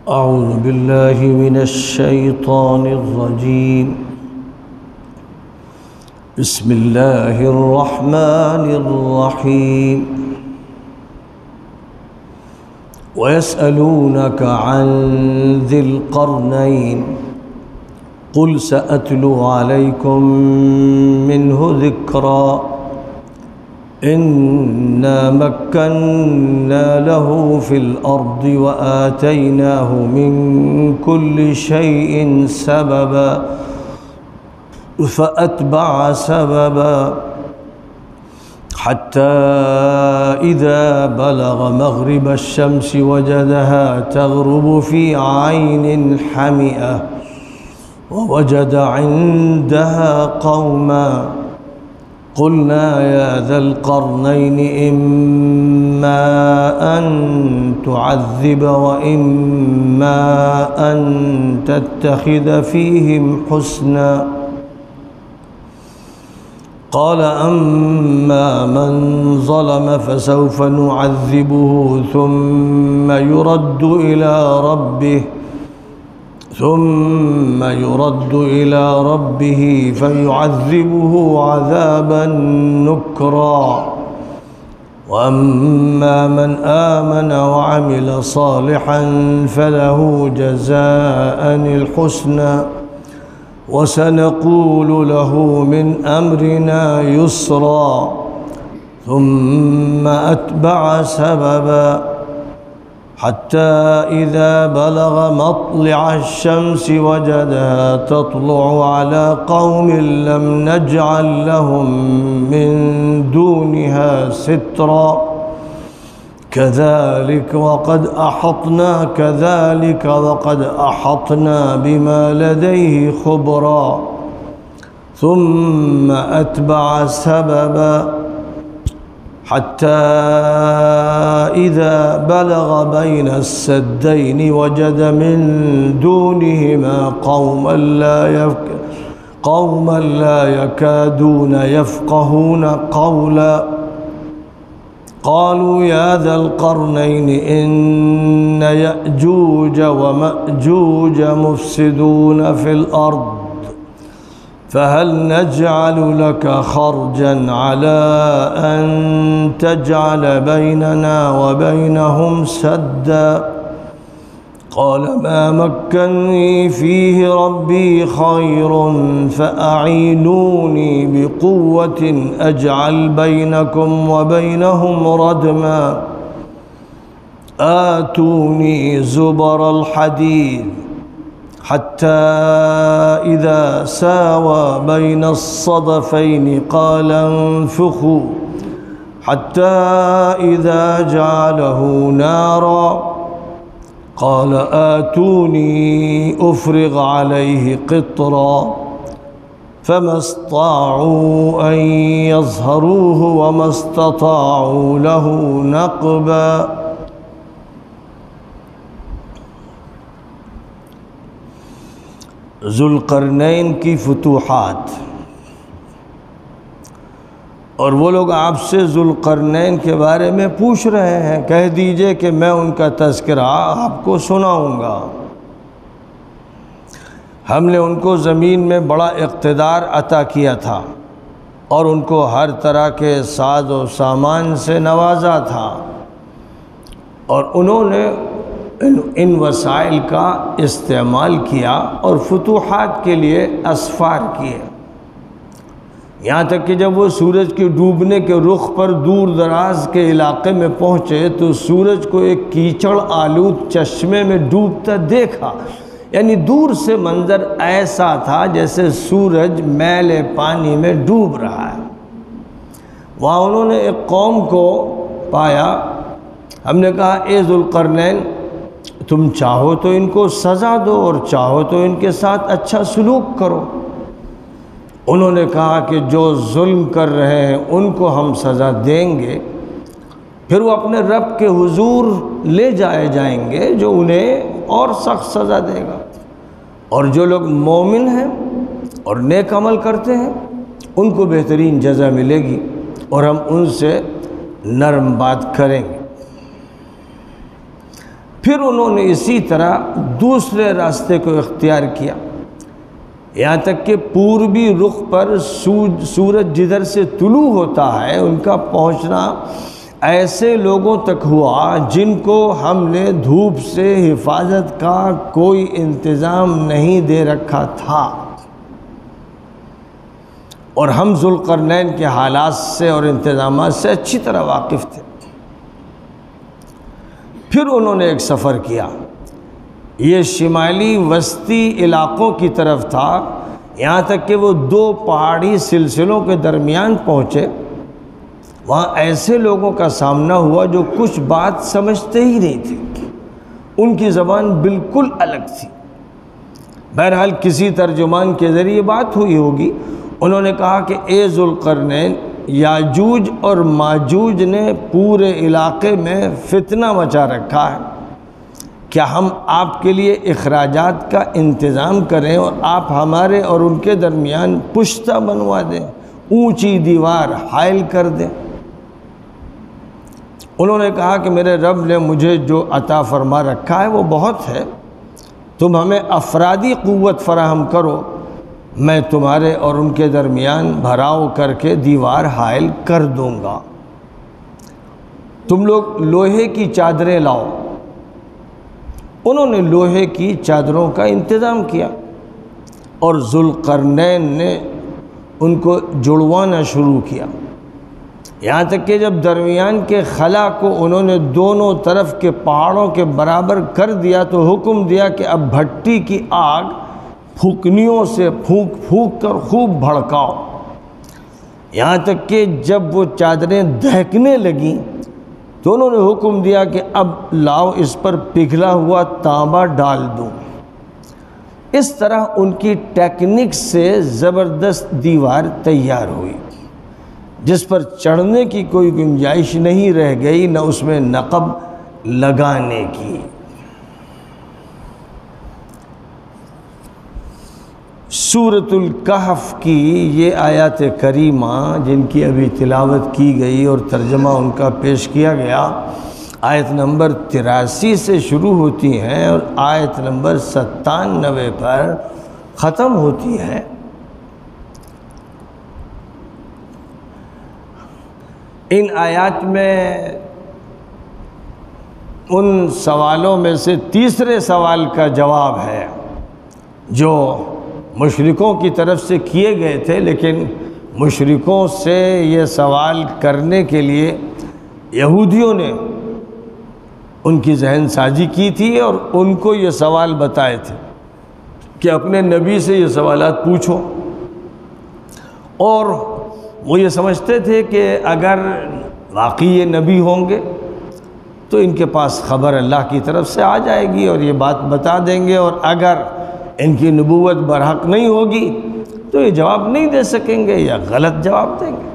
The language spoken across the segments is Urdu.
أعوذ بالله من الشيطان الرجيم. بسم الله الرحمن الرحيم. ويسألونك عن ذي القرنين قل سأتلو عليكم منه ذكرا إنا مكنا له في الأرض وآتيناه من كل شيء سببا فأتبع سببا حتى إذا بلغ مغرب الشمس وجدها تغرب في عين حمئة ووجد عندها قوما قلنا يا ذا القرنين إما أن تعذب وإما أن تتخذ فيهم حسنا قال أما من ظلم فسوف نعذبه ثم يرد إلى ربه فيعذبه عذابا نكرا وأما من آمن وعمل صالحا فله جزاء الحسنى وسنقول له من أمرنا يسرا ثم أتبع سببا حتى إذا بلغ مطلع الشمس وجدها تطلع على قوم لم نجعل لهم من دونها سترا كذلك وقد أحطنا بما لديه خبرا ثم أتبع سببا حتى إذا بلغ بين السدين وجد من دونهما قوما لا يكادون يفقهون قولا قالوا يا ذا القرنين إن يأجوج ومأجوج مفسدون في الأرض فهل نجعل لك خرجا على أن تجعل بيننا وبينهم سدا قال ما مكني فيه ربي خير فأعينوني بقوة أجعل بينكم وبينهم ردما آتوني زبر الحديد حتى إذا ساوى بين الصدفين قال انفخوا حتى إذا جعله نارا قال آتوني أفرغ عليه قطرا فما استطاعوا أن يظهروه وما استطاعوا له نقبا. ذوالقرنین کی فتوحات، اور وہ لوگ آپ سے ذوالقرنین کے بارے میں پوچھ رہے ہیں، کہہ دیجئے کہ میں ان کا تذکرہ آپ کو سناؤں گا۔ ہم نے ان کو زمین میں بڑا اقتدار عطا کیا تھا اور ان کو ہر طرح کے ساز و سامان سے نوازا تھا، اور انہوں نے ان وسائل کا استعمال کیا اور فتوحات کے لیے اسفار کیے، یہاں تک کہ جب وہ سورج کے ڈوبنے کے رخ پر دور دراز کے علاقے میں پہنچے تو سورج کو ایک کیچڑ آلود چشمے میں ڈوبتا دیکھا، یعنی دور سے منظر ایسا تھا جیسے سورج میل پانی میں ڈوب رہا ہے۔ وہاں انہوں نے ایک قوم کو پایا، ہم نے کہا اے ذوالقرنین تم چاہو تو ان کو سزا دو اور چاہو تو ان کے ساتھ اچھا سلوک کرو۔ انہوں نے کہا کہ جو ظلم کر رہے ہیں ان کو ہم سزا دیں گے، پھر وہ اپنے رب کے حضور لے جائیں گے جو انہیں اور سخت سزا دے گا، اور جو لوگ مومن ہیں اور نیک عمل کرتے ہیں ان کو بہترین جزا ملے گی اور ہم ان سے نرم بات کریں گے۔ پھر انہوں نے اسی طرح دوسرے راستے کو اختیار کیا، یہاں تک کہ پوربی رخ پر سورج جدھر سے طلوع ہوتا ہے ان کا پہنچنا ایسے لوگوں تک ہوا جن کو ہم نے دھوپ سے حفاظت کا کوئی انتظام نہیں دے رکھا تھا، اور ہم ذوالقرنین کے حالات سے اور انتظامات سے اچھی طرح واقف تھے۔ پھر انہوں نے ایک سفر کیا، یہ شمالی وسطی علاقوں کی طرف تھا، یہاں تک کہ وہ دو پہاڑی سلسلوں کے درمیان پہنچے۔ وہاں ایسے لوگوں کا سامنا ہوا جو کچھ بات سمجھتے ہی نہیں تھے، ان کی زبان بالکل الگ تھی۔ بہرحال کسی ترجمان کے ذریعے بات ہوئی ہوگی، انہوں نے کہا کہ اے ذوالقرنین، یاجوج اور ماجوج نے پورے علاقے میں فتنہ مچا رکھا ہے، کیا ہم آپ کے لیے اخراجات کا انتظام کریں اور آپ ہمارے اور ان کے درمیان پشتہ بنوا دیں، اونچی دیوار حائل کر دیں؟ انہوں نے کہا کہ میرے رب نے مجھے جو عطا فرما رکھا ہے وہ بہت ہے، تم ہمیں افرادی قوت فراہم کرو، میں تمہارے اور ان کے درمیان بھراؤ کر کے دیوار حائل کر دوں گا۔ تم لوگ لوہے کی چادریں لاؤ۔ انہوں نے لوہے کی چادروں کا انتظام کیا اور ذوالقرنین نے ان کو جڑوانا شروع کیا، یہاں تک کہ جب درمیان کے خلا کو انہوں نے دونوں طرف کے پہاڑوں کے برابر کر دیا تو حکم دیا کہ اب بھٹی کی آگ پھوکنیوں سے پھونک پھونک کر خوب بھڑکاؤ، یہاں تک کہ جب وہ چادریں دہکنے لگیں تو انہوں نے حکم دیا کہ اب لاؤ اس پر پگھلا ہوا تانبا ڈال دوں۔ اس طرح ان کی ٹیکنک سے زبردست دیوار تیار ہوئی جس پر چڑھنے کی کوئی گنجائش نہیں رہ گئی، نہ اس میں نقب لگانے کی۔ سورۃ الکہف کی یہ آیات کریمہ جن کی ابھی تلاوت کی گئی اور ترجمہ ان کا پیش کیا گیا، آیت نمبر 83 سے شروع ہوتی ہیں اور آیت نمبر 97 پر ختم ہوتی ہے۔ ان آیات میں ان سوالوں میں سے تیسرے سوال کا جواب ہے جو مشرکوں کی طرف سے کیے گئے تھے، لیکن مشرکوں سے یہ سوال کرنے کے لیے یہودیوں نے ان کی ذہن سازی کی تھی اور ان کو یہ سوال بتائے تھے کہ اپنے نبی سے یہ سوالات پوچھو، اور وہ یہ سمجھتے تھے کہ اگر واقعی یہ نبی ہوں گے تو ان کے پاس خبر اللہ کی طرف سے آ جائے گی اور یہ بات بتا دیں گے، اور اگر ان کی نبوت برحق نہیں ہوگی تو یہ جواب نہیں دے سکیں گے یا غلط جواب دیں گے۔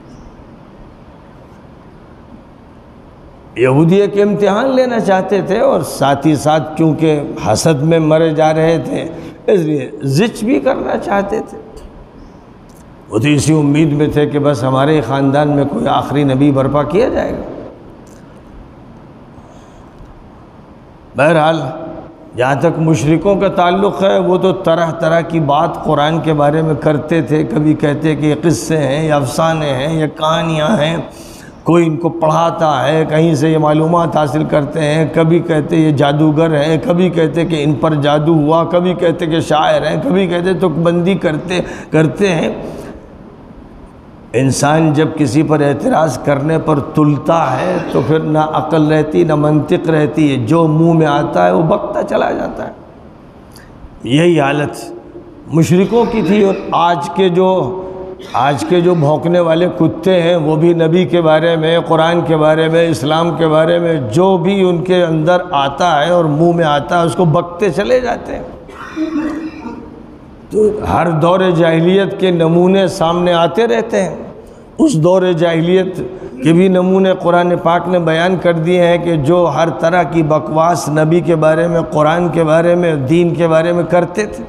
یہودی ایک امتحان لینا چاہتے تھے اور ساتھ ہی ساتھ کیونکہ حسد میں مرے جا رہے تھے اس لیے زچ بھی کرنا چاہتے تھے۔ وہ تو اسی امید میں تھے کہ بس ہمارے خاندان میں کوئی آخری نبی برپا کیا جائے گا۔ بہرحال جہاں تک مشرکوں کا تعلق ہے وہ تو طرح طرح کی بات قرآن کے بارے میں کرتے تھے، کبھی کہتے کہ یہ قصے ہیں، یہ افسانے ہیں، یہ کہانیاں ہیں، کوئی ان کو پڑھاتا ہے، کہیں سے یہ معلومات حاصل کرتے ہیں، کبھی کہتے یہ جادوگر ہیں، کبھی کہتے کہ ان پر جادو ہوا، کبھی کہتے کہ شاعر ہیں، کبھی کہتے تک بندی کرتے ہیں۔ انسان جب کسی پر اعتراض کرنے پر تلتا ہے تو پھر نہ عقل رہتی نہ منطق رہتی ہے، جو منہ میں آتا ہے وہ بکتا چلا جاتا ہے۔ یہی حالت مشرکوں کی تھی، اور آج کے جو بھونکنے والے کتے ہیں وہ بھی نبی کے بارے میں، قرآن کے بارے میں، اسلام کے بارے میں جو بھی ان کے اندر آتا ہے اور منہ میں آتا ہے اس کو بکتے چلے جاتے ہیں۔ تو ہر دور جاہلیت کے نمونے سامنے آتے رہتے ہیں، اس دور جاہلیت کے بھی نمونے قرآن پاک نے بیان کر دیے ہیں کہ جو ہر طرح کی بکواس نبی کے بارے میں، قرآن کے بارے میں، دین کے بارے میں کرتے تھے۔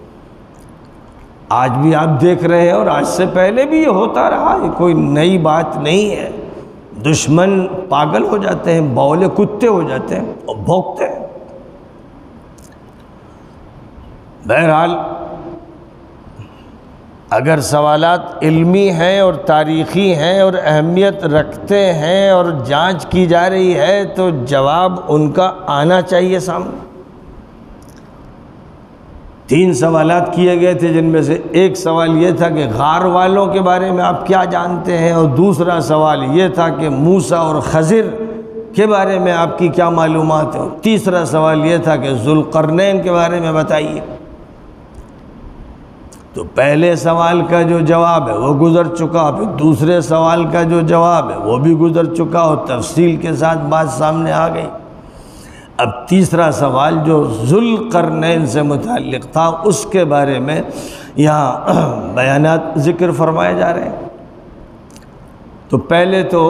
آج بھی آپ دیکھ رہے ہیں اور آج سے پہلے بھی یہ ہوتا رہا، یہ کوئی نئی بات نہیں ہے۔ دشمن پاگل ہو جاتے ہیں، بولے کتے ہو جاتے ہیں اور بھونکتے ہیں۔ بہرحال اگر سوالات علمی ہیں اور تاریخی ہیں اور اہمیت رکھتے ہیں اور جانچ کی جا رہی ہے تو جواب ان کا آنا چاہیے سامنے۔ 3 سوالات کیے گئے تھے، جن میں سے ایک سوال یہ تھا کہ غار والوں کے بارے میں آپ کیا جانتے ہیں، اور دوسرا سوال یہ تھا کہ موسیٰ اور خضر کے بارے میں آپ کی کیا معلومات ہیں، اور تیسرا سوال یہ تھا کہ ذوالقرنین کے بارے میں بتائیے۔ تو پہلے سوال کا جو جواب ہے وہ گزر چکا، پھر دوسرے سوال کا جو جواب ہے وہ بھی گزر چکا اور تفصیل کے ساتھ بات سامنے آ گئی۔ اب تیسرا سوال جو ذوالقرنین سے متعلق تھا اس کے بارے میں یہاں بیانات ذکر فرمائے جا رہے ہیں۔ تو پہلے تو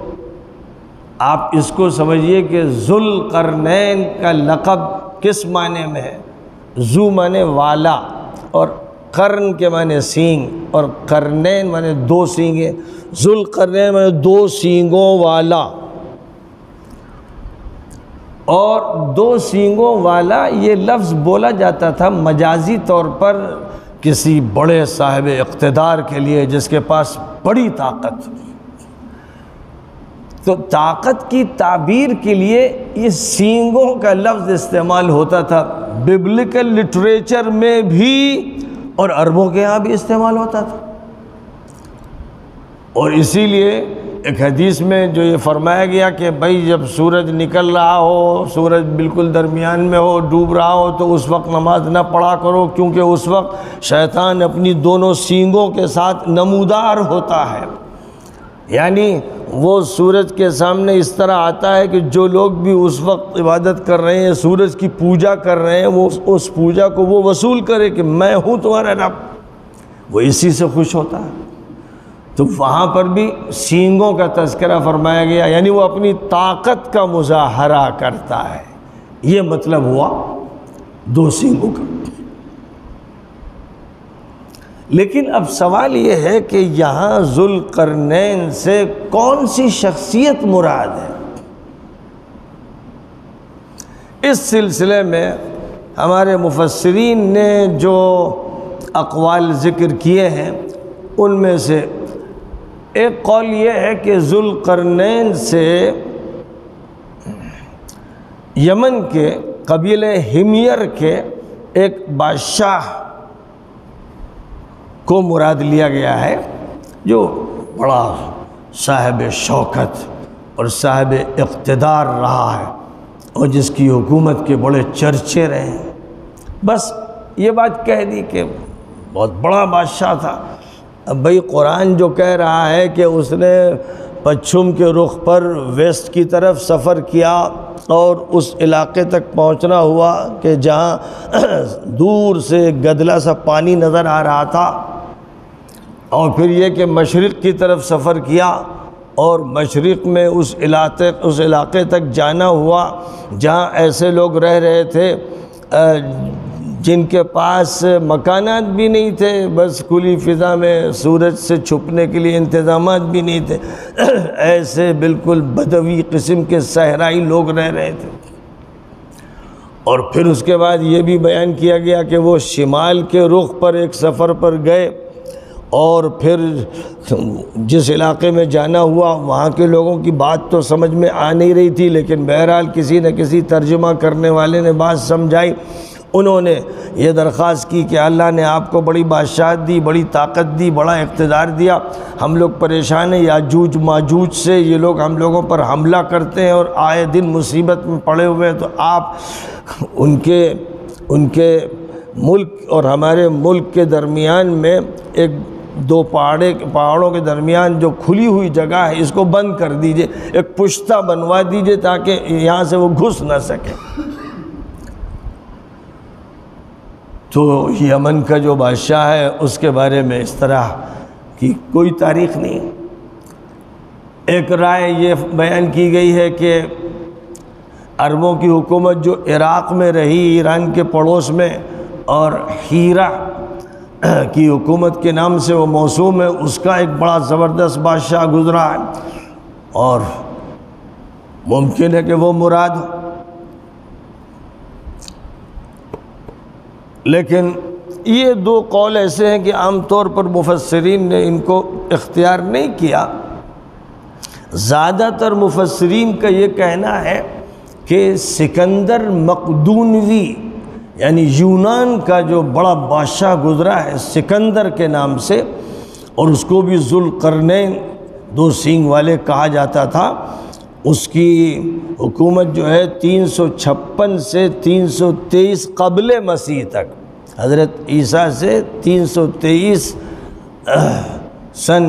آپ اس کو سمجھیے کہ ذوالقرنین کا لقب کس معنی میں ہے؟ ذو معنی والا، اور قرن کے معنی سینگ، اور قرنین معنی 2 سینگیں۔ ذوالقرنین معنی 2 سینگوں والا، اور 2 سینگوں والا یہ لفظ بولا جاتا تھا مجازی طور پر کسی بڑے صاحب اقتدار کے لیے جس کے پاس بڑی طاقت۔ تو طاقت کی تعبیر کے لیے یہ سینگوں کا لفظ استعمال ہوتا تھا، ببلکل لٹریچر میں بھی اور عربوں کے ہاں بھی استعمال ہوتا تھا۔ اور اسی لیے ایک حدیث میں جو یہ فرمایا گیا کہ بھائی جب سورج نکل رہا ہو، سورج بالکل درمیان میں ہو، ڈوب رہا ہو، تو اس وقت نماز نہ پڑھا کرو، کیونکہ اس وقت شیطان اپنی دونوں سینگوں کے ساتھ نمودار ہوتا ہے۔ یعنی وہ سورج کے سامنے اس طرح آتا ہے کہ جو لوگ بھی اس وقت عبادت کر رہے ہیں، سورج کی پوجا کر رہے ہیں، وہ اس پوجا کو وہ وصول کرے کہ میں ہوں تمہارا رب، وہ اسی سے خوش ہوتا ہے۔ تو وہاں پر بھی سینگوں کا تذکرہ فرمایا گیا، یعنی وہ اپنی طاقت کا مظاہرہ کرتا ہے، یہ مطلب ہوا 2 سینگوں کا۔ لیکن اب سوال یہ ہے کہ یہاں ذوالقرنین سے کون سی شخصیت مراد ہے؟ اس سلسلے میں ہمارے مفسرین نے جو اقوال ذکر کیے ہیں ان میں سے ایک قول یہ ہے کہ ذوالقرنین سے یمن کے قبیلہ حمیر کے ایک بادشاہ کو مراد لیا گیا ہے، جو بڑا صاحب شوکت اور صاحب اقتدار رہا ہے اور جس کی حکومت کے بڑے چرچے رہے ہیں۔ بس یہ بات کہہ دی کہ بہت بڑا بادشاہ تھا۔ اب بھئی قرآن جو کہہ رہا ہے کہ اس نے پچھم کے رخ پر ویسٹ کی طرف سفر کیا اور اس علاقے تک پہنچنا ہوا کہ جہاں دور سے گدلا سا پانی نظر آ رہا تھا، اور پھر یہ کہ مشرق کی طرف سفر کیا اور مشرق میں اس علاقے تک جانا ہوا جہاں ایسے لوگ رہ رہے تھے جن کے پاس مکانات بھی نہیں تھے، بس کھلی فضا میں سورج سے چھپنے کے لیے انتظامات بھی نہیں تھے، ایسے بالکل بدوی قسم کے صحرائی لوگ رہ رہے تھے۔ اور پھر اس کے بعد یہ بھی بیان کیا گیا کہ وہ شمال کے رخ پر ایک سفر پر گئے، اور پھر جس علاقے میں جانا ہوا وہاں کے لوگوں کی بات تو سمجھ میں آ نہیں رہی تھی، لیکن بہرحال کسی نہ کسی ترجمہ کرنے والے نے بات سمجھائی۔ انہوں نے یہ درخواست کی کہ اللہ نے آپ کو بڑی بادشاہت دی، بڑی طاقت دی، بڑا اقتدار دیا، ہم لوگ پریشان ہیں، یاجوج ماجوج سے یہ لوگ ہم لوگوں پر حملہ کرتے ہیں اور آئے دن مصیبت میں پڑے ہوئے ہیں، تو آپ ان کے ملک اور ہمارے ملک کے درمیان میں ایک 2 پہاڑوں کے درمیان جو کھلی ہوئی جگہ ہے اس کو بند کر دیجئے، ایک پشتہ بنوا دیجئے تاکہ یہاں سے وہ گھس نہ سکے۔ تو یمن کا جو بادشاہ ہے اس کے بارے میں اس طرح کی کوئی تاریخ نہیں۔ ایک رائے یہ بیان کی گئی ہے کہ عربوں کی حکومت جو عراق میں رہی، ایران کے پڑوس میں، اور ہیرا کی حکومت کے نام سے وہ موسوم ہے، اس کا ایک بڑا زبردست بادشاہ گزرا ہے، اور ممکن ہے کہ وہ مراد ہو، لیکن یہ دو قول ایسے ہیں کہ عام طور پر مفسرین نے ان کو اختیار نہیں کیا۔ زیادہ تر مفسرین کا یہ کہنا ہے کہ سکندر مقدونوی یعنی یونان کا جو بڑا بادشاہ گزرا ہے سکندر کے نام سے، اور اس کو بھی ذوالقرنین دو سینگ والے کہا جاتا تھا، اس کی حکومت جو ہے 356 سے 323 قبل مسیح تک، حضرت عیسیٰ سے 323 سن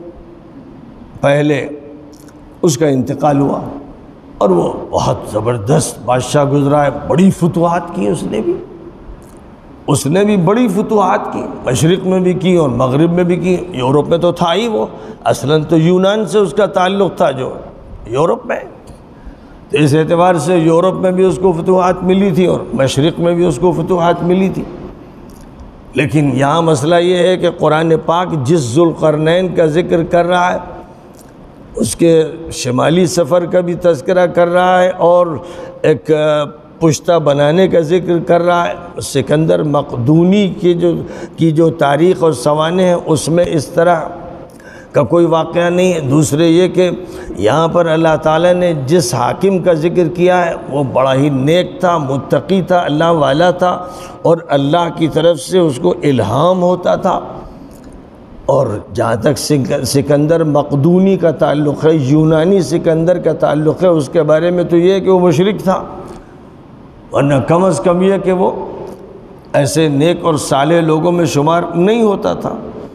پہلے اس کا انتقال ہوا، اور وہ بہت زبردست بادشاہ گزرا ہے، بڑی فتوحات کی اس نے بھی بڑی فتوحات کی، مشرق میں بھی کی اور مغرب میں بھی کی، یورپ میں تو تھا ہی وہ، اصلاً تو یونان سے اس کا تعلق تھا جو یورپ میں، تو اس اعتبار سے یورپ میں بھی اس کو فتوحات ملی تھی اور مشرق میں بھی اس کو فتوحات ملی تھی۔ لیکن یہاں مسئلہ یہ ہے کہ قرآن پاک جس ذوالقرنین کا ذکر کر رہا ہے اس کے شمالی سفر کا بھی تذکرہ کر رہا ہے اور ایک پشتہ بنانے کا ذکر کر رہا ہے۔ سکندر مقدونی کی جو تاریخ اور سوانح ہیں اس میں اس طرح کا کوئی واقعہ نہیں ہے۔ دوسرے یہ کہ یہاں پر اللہ تعالیٰ نے جس حاکم کا ذکر کیا ہے وہ بڑا ہی نیک تھا، متقی تھا، اللہ والا تھا، اور اللہ کی طرف سے اس کو الہام ہوتا تھا۔ اور جہاں تک سکندر مقدونی کا تعلق ہے، یونانی سکندر کا تعلق ہے، اس کے بارے میں تو یہ ہے کہ وہ مشرک تھا، ورنہ کم از کم یہ کہ وہ ایسے نیک اور صالح لوگوں میں شمار نہیں ہوتا تھا۔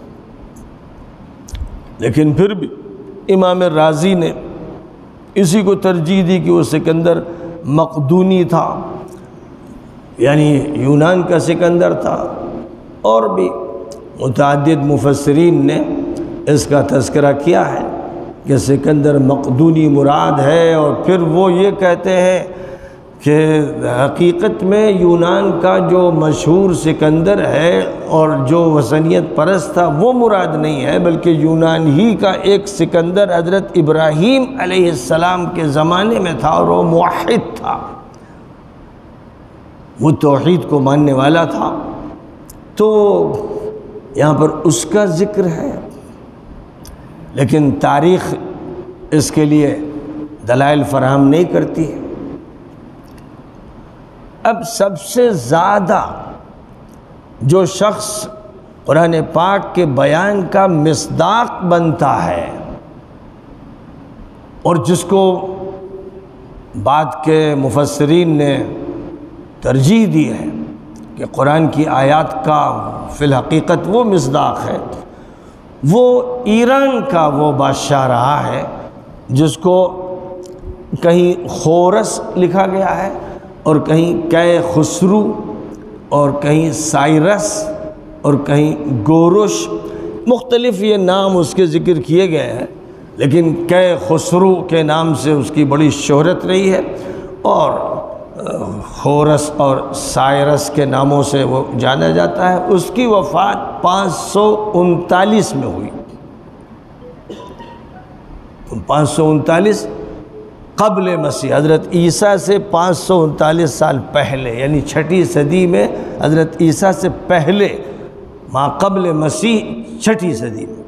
لیکن پھر بھی امام رازی نے اسی کو ترجیح دی کہ وہ سکندر مقدونی تھا، یعنی یونان کا سکندر تھا، اور بھی متعدد مفسرین نے اس کا تذکرہ کیا ہے کہ سکندر مقدونی مراد ہے، اور پھر وہ یہ کہتے ہیں کہ حقیقت میں یونان کا جو مشہور سکندر ہے اور جو وثنیت پرست تھا وہ مراد نہیں ہے، بلکہ یونان ہی کا ایک سکندر حضرت ابراہیم علیہ السلام کے زمانے میں تھا، اور وہ موحد تھا، وہ توحید کو ماننے والا تھا۔ تو یہاں پر اس کا ذکر ہے، لیکن تاریخ اس کے لیے دلائل فراہم نہیں کرتی ہے۔ اب سب سے زیادہ جو شخص قرآن پاک کے بیان کا مصداق بنتا ہے اور جس کو بعد کے مفسرین نے ترجیح دی ہے کہ قرآن کی آیات کا فی الحقیقت وہ مصداق ہے، وہ ایران کا وہ بادشاہ رہا ہے جس کو کہیں خورس لکھا گیا ہے اور کہیں کئے خسرو اور کہیں سائرس اور کہیں گورش، مختلف یہ نام اس کے ذکر کیے گئے ہیں، لیکن کئے خسرو کے نام سے اس کی بڑی شہرت رہی ہے، اور خورس اور سائرس کے ناموں سے وہ جانا جاتا ہے۔ اس کی وفات 539 میں ہوئی، 539 قبل مسیح، حضرت عیسیٰ سے 539 سال پہلے، یعنی 6ٹھی صدی میں، حضرت عیسیٰ سے پہلے، ما قبل مسیح 6ٹھی صدی میں۔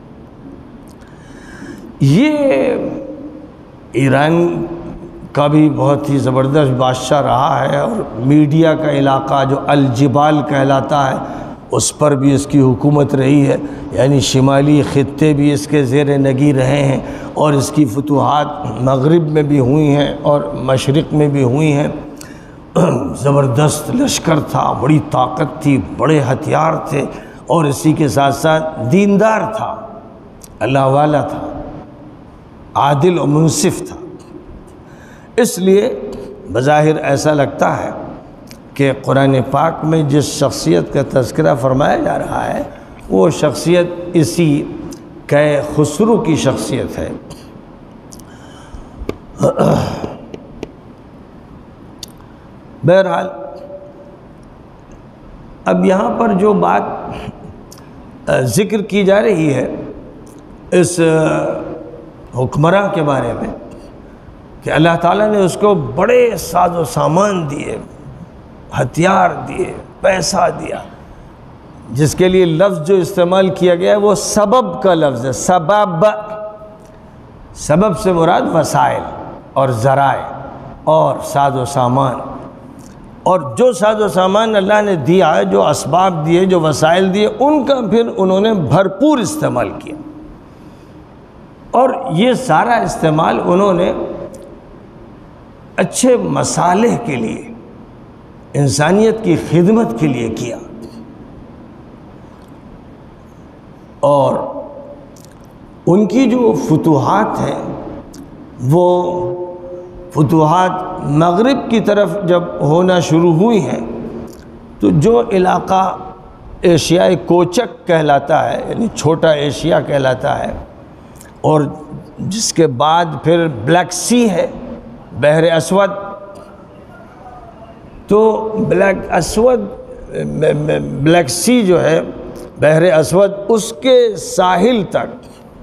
یہ ایران کا بھی بہت ہی زبردست بادشاہ رہا ہے، اور میڈیا کا علاقہ جو الجبال کہلاتا ہے اس پر بھی اس کی حکومت رہی ہے، یعنی شمالی خطے بھی اس کے زیر نگی رہے ہیں، اور اس کی فتوحات مغرب میں بھی ہوئی ہیں اور مشرق میں بھی ہوئی ہیں۔ زبردست لشکر تھا، بڑی طاقت تھی، بڑے ہتھیار تھے، اور اسی کے ساتھ ساتھ دیندار تھا، اللہ والا تھا، عادل و منصف تھا۔ اس لیے بظاہر ایسا لگتا ہے کہ قرآن پاک میں جس شخصیت کا تذکرہ فرمایا جا رہا ہے وہ شخصیت اسی کئے خسرو کی شخصیت ہے۔ بہرحال اب یہاں پر جو بات ذکر کی جا رہی ہے اس حکمراں کے بارے میں کہ اللہ تعالیٰ نے اس کو بڑے ساز و سامان دیے، ہتھیار دیے، پیسہ دیا، جس کے لیے لفظ جو استعمال کیا گیا ہے وہ سبب کا لفظ ہے۔ سبب سے مراد وسائل اور ذرائع اور ساز و سامان، اور جو ساز و سامان اللہ نے دیا ہے، جو اسباب دیے، جو وسائل دیے، ان کا پھر انہوں نے بھرپور استعمال کیا، اور یہ سارا استعمال انہوں نے اچھے مصالح کے لیے، انسانیت کی خدمت کے لیے کیا۔ اور ان کی جو فتوحات ہیں وہ فتوحات مغرب کی طرف جب ہونا شروع ہوئی ہیں تو جو علاقہ ایشیائے کوچک کہلاتا ہے، یعنی چھوٹا ایشیا کہلاتا ہے، اور جس کے بعد پھر بلیک سی ہے، بحر اسود، تو بلیک سی جو ہے، بحر اسود، اس کے ساحل تک،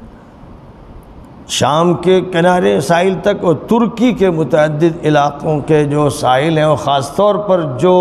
شام کے کنارے ساحل تک، اور ترکی کے متعدد علاقوں کے جو ساحل ہیں، اور خاص طور پر جو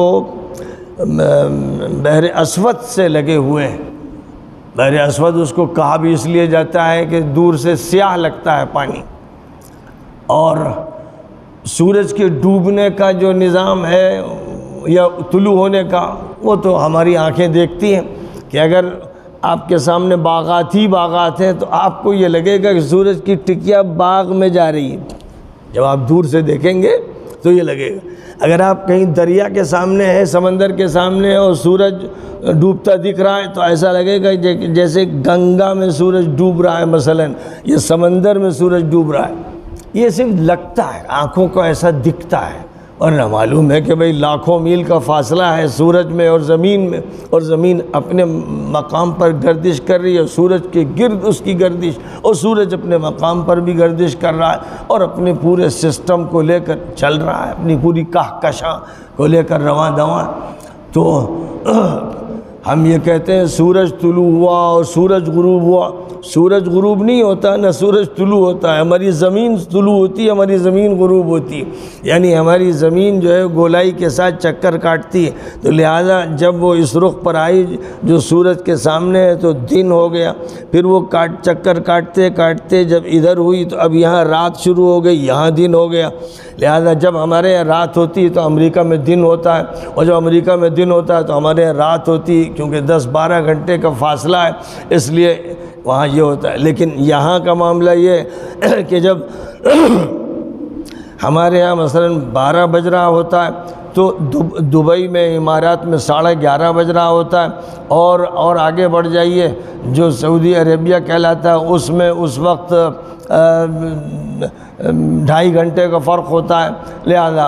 بحر اسود سے لگے ہوئے ہیں۔ بحر اسود اس کو کہا بھی اس لیے جاتا ہے کہ دور سے سیاہ لگتا ہے پانی، اور سورج کے ڈوبنے کا جو نظام ہے یا طلوع ہونے کا، وہ تو ہماری آنکھیں دیکھتی ہیں کہ اگر آپ کے سامنے باغات ہی باغات ہیں تو آپ کو یہ لگے گا کہ سورج کی ٹکیا باغ میں جا رہی ہے، جب آپ دور سے دیکھیں گے تو یہ لگے گا۔ اگر آپ کہیں دریا کے سامنے ہیں، سمندر کے سامنے ہیں، اور سورج ڈوبتا دکھ رہا ہے تو ایسا لگے گا جیسے گنگا میں سورج ڈوب رہا ہے مثلا، یا سمندر میں سورج ڈوب رہا ہے۔ یہ صرف لگتا ہے، آنکھوں کو ایسا دکھتا ہے، اور نہ معلوم ہے کہ بھئی لاکھوں میل کا فاصلہ ہے سورج میں اور زمین میں، اور زمین اپنے مقام پر گردش کر رہی ہے، سورج کے گرد اس کی گردش، اور سورج اپنے مقام پر بھی گردش کر رہا ہے، اور اپنے پورے سسٹم کو لے کر چل رہا ہے، اپنی پوری کہکشاں کو لے کر رواں دواں۔ تو ہم یہ کہتے ہیں سورج طلوع ہوا اور سورج غروب ہوا، سورج غروب نہیں ہوتا، نہ سورج طلوع ہوتا ہے، ہماری زمین طلوع ہوتی ہے، ہماری زمین غروب ہوتی ہے، یعنی ہماری زمین جو ہے گولائی کے ساتھ چکر کاٹتی ہے، تو لہٰذا جب وہ اس رخ پر آئی جو سورج کے سامنے ہے تو دن ہو گیا، پھر وہ چکر کاٹتے کاٹتے جب ادھر ہوئی تو اب یہاں رات شروع ہو گئی، یہاں دن ہو گیا، لہٰذا جب ہمارے یہاں رات ہوتی ہے تو امریکہ میں دن ہوتا ہے، اور جب امریکہ میں دن ہوتا ہے تو ہمارے یہاں رات ہوتی ہے، کیونکہ 10-12 گھنٹے کا فاصلہ ہے، اس لیے وہاں یہ ہوتا ہے۔ لیکن یہاں کا معاملہ یہ کہ جب ہمارے یہاں مثلا 12 بج رہا ہوتا ہے تو دبئی میں، امارات میں 11:30 بج رہا ہوتا ہے، اور آگے بڑھ جائیے جو سعودی عربیہ کہلاتا ہے اس میں اس وقت 2.5 گھنٹے کا فرق ہوتا ہے، لہذا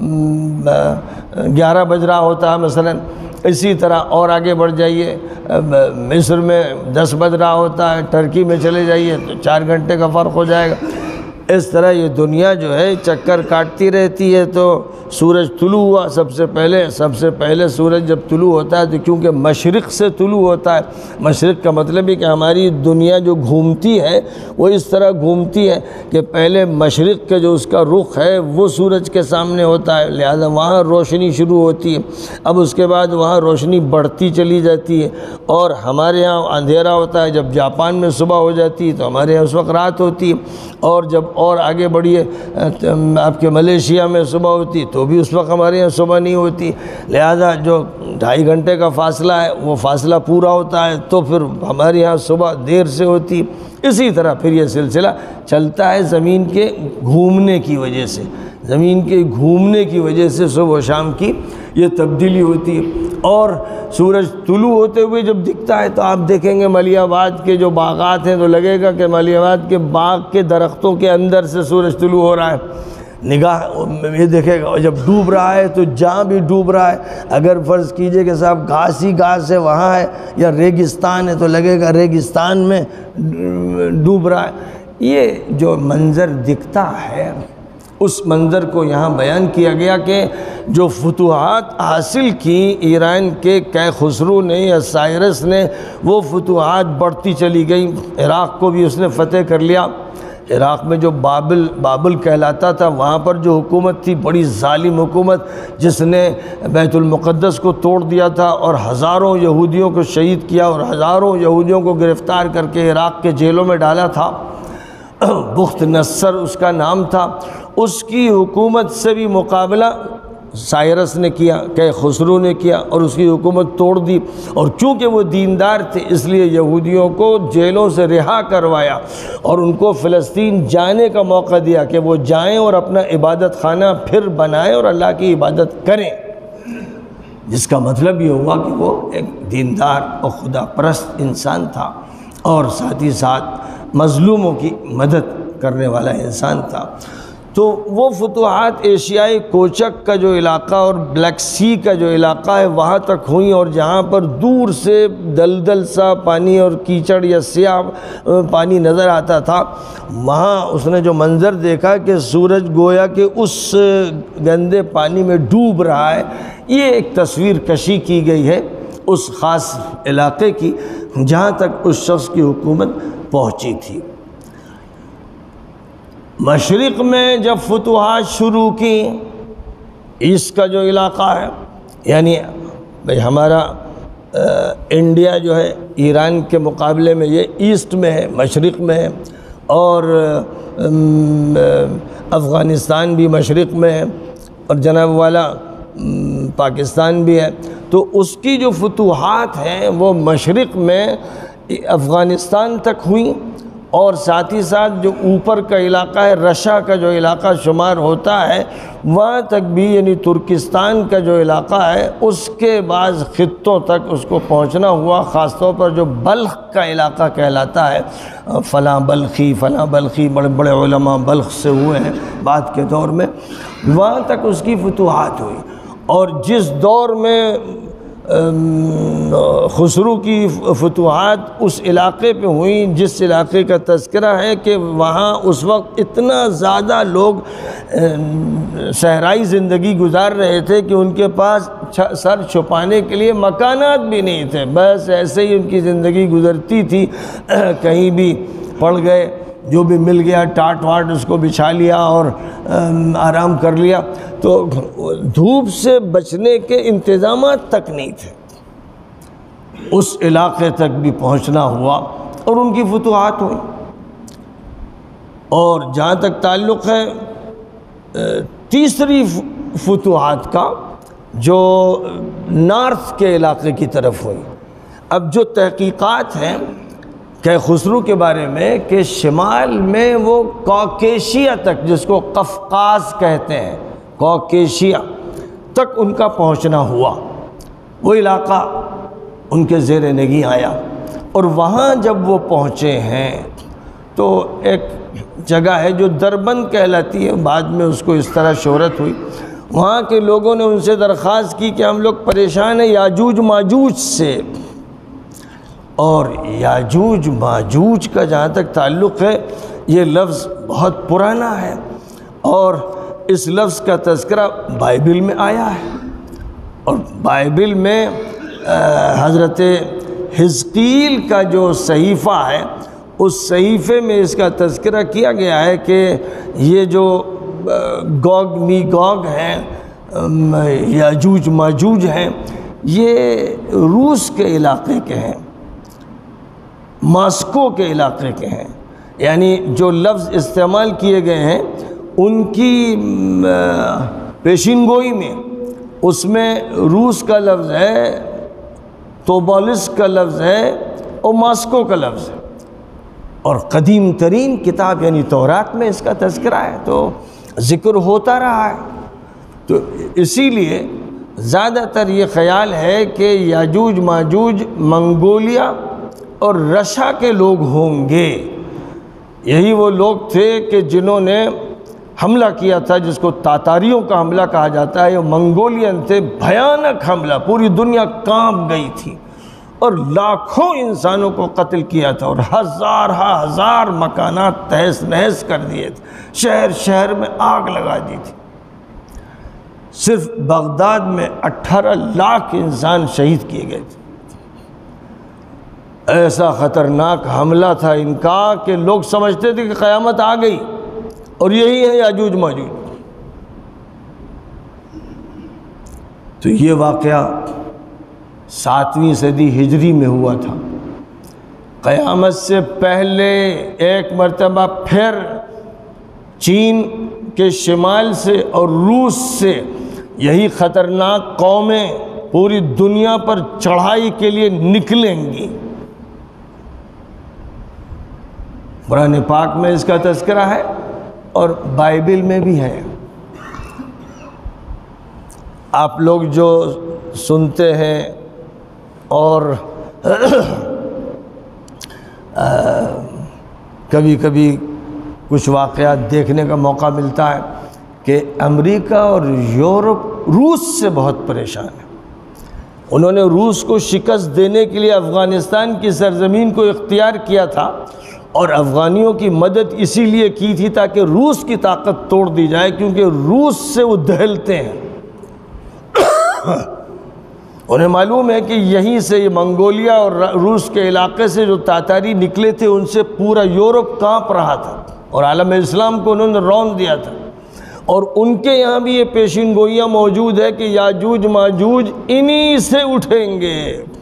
11 بج رہا ہوتا ہے مثلا۔ اسی طرح اور آگے بڑھ جائیے، مصر میں 10 بج رہا ہوتا ہے، ٹرکی میں چلے جائیے تو 4 گھنٹے کا فرق ہو جائے گا۔ اس طرح یہ دنیا جو ہے چکر کاٹتی رہتی ہے۔ تو سورج طلوع ہوا سب سے پہلے سورج جب طلوع ہوتا ہے تو کیونکہ مشرق سے طلوع ہوتا ہے، مشرق کا مطلب ہے کہ ہماری دنیا جو گھومتی ہے وہ اس طرح گھومتی ہے کہ پہلے مشرق کے جو اس کا رخ ہے وہ سورج کے سامنے ہوتا ہے، لہذا وہاں روشنی شروع ہوتی ہے۔ اب اس کے بعد وہاں روشنی بڑھتی چلی جاتی ہے، اور ہمارے یہاں اندھیرا ہوتا ہے، جب جاپان میں صبح ہو جاتی ہے تو ہمارے یہاں اس وقت رات ہوتی ہے، اور جب اور آگے بڑھیے آپ کے ملیشیا میں صبح ہوتی ہے تو بھی اس وقت ہمارے یہاں صبح نہیں ہوتی، لہذا جو 2.5 گھنٹے کا فاصلہ ہے وہ فاصلہ پورا ہوتا ہے تو پھر ہمارے یہاں صبح دیر سے ہوتی ہے۔ اسی طرح پھر یہ سلسلہ چلتا ہے زمین کے گھومنے کی وجہ سے، زمین کے گھومنے کی وجہ سے صبح و شام کی یہ تبدیلی ہوتی ہے۔ اور سورج طلوع ہوتے ہوئے جب دکھتا ہے تو آپ دیکھیں گے ملیح آباد کے جو باغات ہیں تو لگے گا کہ ملیح آباد کے باغ کے درختوں کے اندر سے سورج طلوع ہو رہا ہے، نگاہ یہ دیکھے گا۔ اور جب ڈوب رہا ہے تو جہاں بھی ڈوب رہا ہے، اگر فرض کیجئے کہ صاحب گھاس ہی گھاس ہے وہاں ہے، یا ریگستان ہے تو لگے گا ریگستان میں ڈوب رہا ہے۔ یہ جو منظر دکھتا ہے اس منظر کو یہاں بیان کیا گیا کہ جو فتوحات حاصل کی ایران کے کیخسرو نے یا سائرس نے، وہ فتوحات بڑھتی چلی گئی، عراق کو بھی اس نے فتح کر لیا، عراق میں جو بابل کہلاتا تھا، وہاں پر جو حکومت تھی بڑی ظالم حکومت، جس نے بیت المقدس کو توڑ دیا تھا اور ہزاروں یہودیوں کو شہید کیا اور ہزاروں یہودیوں کو گرفتار کر کے عراق کے جیلوں میں ڈالا تھا، بخت نصر اس کا نام تھا۔ اس کی حکومت سے بھی مقابلہ سائرس نے کیا، کہ خسرو نے کیا، اور اس کی حکومت توڑ دی، اور چونکہ وہ دیندار تھے اس لیے یہودیوں کو جیلوں سے رہا کروایا اور ان کو فلسطین جانے کا موقع دیا کہ وہ جائیں اور اپنا عبادت خانہ پھر بنائیں اور اللہ کی عبادت کریں، جس کا مطلب یہ ہوا کہ وہ ایک دیندار اور خدا پرست انسان تھا اور ساتھ ہی ساتھ مظلوموں کی مدد کرنے والا انسان تھا۔ تو وہ فتوحات ایشیائی کوچک کا جو علاقہ اور بلیک سی کا جو علاقہ ہے وہاں تک ہوئیں، اور جہاں پر دور سے دلدل سا پانی اور کیچڑ یا سیاہ پانی نظر آتا تھا، وہاں اس نے جو منظر دیکھا کہ سورج گویا کہ اس گندے پانی میں ڈوب رہا ہے، یہ ایک تصویر کشی کی گئی ہے اس خاص علاقے کی جہاں تک اس شخص کی حکومت پہنچی تھی۔ مشرق میں جب فتوحات شروع کی، ایسٹ کا جو علاقہ ہے، یعنی بھئی ہمارا انڈیا جو ہے ایران کے مقابلے میں یہ ایسٹ میں ہے، مشرق میں ہے، اور افغانستان بھی مشرق میں ہے، اور جناب والا پاکستان بھی ہے، تو اس کی جو فتوحات ہیں وہ مشرق میں افغانستان تک ہوئیں، اور ساتھ ہی ساتھ جو اوپر کا علاقہ ہے، رشا کا جو علاقہ شمار ہوتا ہے وہاں تک بھی، یعنی ترکستان کا جو علاقہ ہے اس کے بعض خطوں تک اس کو پہنچنا ہوا، خاص طور پر جو بلخ کا علاقہ کہلاتا ہے، فلاں بلخی بڑے بڑے علماء بلخ سے ہوئے ہیں بعد کے دور میں، وہاں تک اس کی فتوحات ہوئی۔ اور جس دور میں خسرو کی فتوحات اس علاقے پہ ہوئیں، جس علاقے کا تذکرہ ہے کہ وہاں اس وقت اتنا زیادہ لوگ صحرائی زندگی گزار رہے تھے کہ ان کے پاس سر چھپانے کے لیے مکانات بھی نہیں تھے، بس ایسے ہی ان کی زندگی گزرتی تھی، کہیں بھی پڑ گئے، جو بھی مل گیا ٹاٹ واٹ اس کو بچھا لیا اور آرام کر لیا، تو دھوپ سے بچنے کے انتظامات تک نہیں تھے۔ اس علاقے تک بھی پہنچنا ہوا اور ان کی فتوحات ہوئی۔ اور جہاں تک تعلق ہے تیسری فتوحات کا، جو نارتھ کے علاقے کی طرف ہوئی، اب جو تحقیقات ہیں کہ خسرو کے بارے میں کہ شمال میں وہ کوکیشیا تک، جس کو قفقاز کہتے ہیں، کوکیشیا تک ان کا پہنچنا ہوا، وہ علاقہ ان کے زیر نگیں آیا، اور وہاں جب وہ پہنچے ہیں تو ایک جگہ ہے جو دربند کہلاتی ہے، بعد میں اس کو اس طرح شہرت ہوئی، وہاں کے لوگوں نے ان سے درخواست کی کہ ہم لوگ پریشان ہیں یاجوج ماجوج سے، اور یاجوج ماجوج کا جہاں تک تعلق ہے یہ لفظ بہت پرانا ہے، اور اس لفظ کا تذکرہ بائبل میں آیا ہے، اور بائبل میں حضرت حزقیل کا جو صحیفہ ہے اس صحیفے میں اس کا تذکرہ کیا گیا ہے کہ یہ جو گوگ میگوگ ہیں، یاجوج ماجوج ہیں، یہ روس کے علاقے کے ہیں، ماسکو کے علاقے کے ہیں، یعنی جو لفظ استعمال کیے گئے ہیں ان کی پیشین گوئی میں، اس میں روس کا لفظ ہے، توبالس کا لفظ ہے، اور ماسکو کا لفظ ہے، اور قدیم ترین کتاب یعنی تورات میں اس کا تذکرہ ہے، تو ذکر ہوتا رہا ہے۔ تو اسی لیے زیادہ تر یہ خیال ہے کہ یاجوج ماجوج منگولیا اور رشا کے لوگ ہوں گے، یہی وہ لوگ تھے کہ جنہوں نے حملہ کیا تھا، جس کو تاتاریوں کا حملہ کہا جاتا ہے، یہ منگولین تھے، بھیانک حملہ، پوری دنیا کانپ گئی تھی اور لاکھوں انسانوں کو قتل کیا تھا، اور ہزار مکانات تہس نہس کر دیے تھے، شہر شہر میں آگ لگا دی تھی، صرف بغداد میں 18 لاکھ انسان شہید کیے گئے تھے۔ ایسا خطرناک حملہ تھا ان کا کہ لوگ سمجھتے تھے کہ قیامت آ گئی، اور یہی ہے یاجوج ماجوج۔ تو یہ واقعہ 7ویں صدی ہجری میں ہوا تھا۔ قیامت سے پہلے ایک مرتبہ پھر چین کے شمال سے اور روس سے یہی خطرناک قومیں پوری دنیا پر چڑھائی کے لیے نکلیں گی۔ قرآن پاک میں اس کا تذکرہ ہے اور بائبل میں بھی ہے۔ آپ لوگ جو سنتے ہیں اور کبھی کبھی کچھ واقعات دیکھنے کا موقع ملتا ہے کہ امریکہ اور یورپ روس سے بہت پریشان ہے۔ انہوں نے روس کو شکست دینے کے لیے افغانستان کی سرزمین کو اختیار کیا تھا، اور افغانیوں کی مدد اسی لیے کی تھی تاکہ روس کی طاقت توڑ دی جائے، کیونکہ روس سے وہ دہلتے ہیں۔ انہیں معلوم ہے کہ یہیں سے یہ منگولیا اور روس کے علاقے سے جو تاتاری نکلے تھے ان سے پورا یورپ کانپ رہا تھا، اور عالم اسلام کو انہوں نے رون دیا تھا، اور ان کے یہاں بھی یہ پیشین گوئیاں موجود ہے کہ یاجوج ماجوج انہی سے اٹھیں گے۔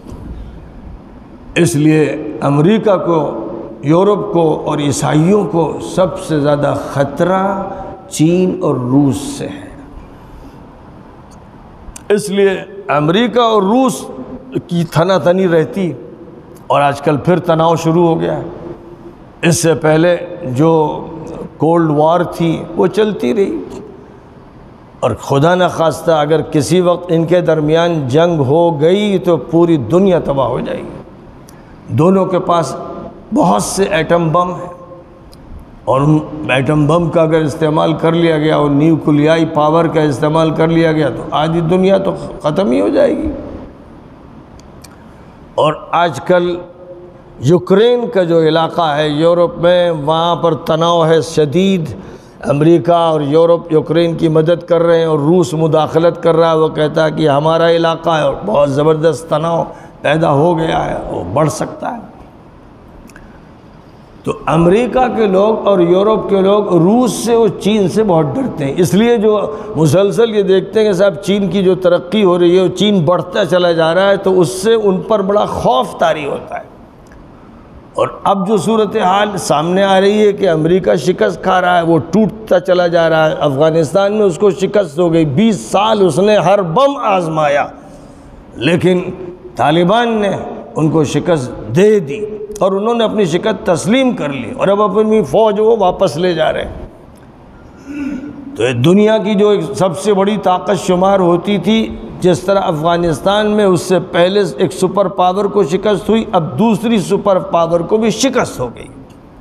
اس لیے امریکہ کو، یورپ کو اور عیسائیوں کو سب سے زیادہ خطرہ چین اور روس سے ہے۔ اس لیے امریکہ اور روس کی تھنا تنی رہتی، اور آج کل پھر تناؤ شروع ہو گیا ہے۔ اس سے پہلے جو کولڈ وار تھی وہ چلتی رہی، اور خدا نخواستہ اگر کسی وقت ان کے درمیان جنگ ہو گئی تو پوری دنیا تباہ ہو جائے گی۔ دونوں کے پاس بہت سے ایٹم بم ہیں، اور ایٹم بم کا اگر استعمال کر لیا گیا اور نیوکلیائی پاور کا استعمال کر لیا گیا تو آدھی دنیا تو ختم ہی ہو جائے گی۔ اور آج کل یوکرین کا جو علاقہ ہے یورپ میں، وہاں پر تناؤ ہے شدید۔ امریکہ اور یورپ یوکرین کی مدد کر رہے ہیں، اور روس مداخلت کر رہا ہے۔ وہ کہتا ہے کہ ہمارا علاقہ ہے، اور بہت زبردست تناؤ پیدا ہو گیا ہے، وہ بڑھ سکتا ہے۔ تو امریکہ کے لوگ اور یورپ کے لوگ روس سے اور چین سے بہت ڈرتے ہیں، اس لیے جو مسلسل یہ دیکھتے ہیں کہ صاحب چین کی جو ترقی ہو رہی ہے، چین بڑھتا چلا جا رہا ہے، تو اس سے ان پر بڑا خوف طاری ہوتا ہے۔ اور اب جو صورتحال سامنے آ رہی ہے کہ امریکہ شکست کھا رہا ہے، وہ ٹوٹتا چلا جا رہا ہے۔ افغانستان میں اس کو شکست ہو گئی، 20 سال اس نے ہر بم آزمایا، لیکن طالبان نے ان کو شکست دے دی، اور انہوں نے اپنی شکست تسلیم کر لی، اور اب اپنی فوج وہ واپس لے جا رہے ہیں۔ تو دنیا کی جو ایک سب سے بڑی طاقت شمار ہوتی تھی، جس طرح افغانستان میں اس سے پہلے ایک سپر پاور کو شکست ہوئی، اب دوسری سپر پاور کو بھی شکست ہو گئی،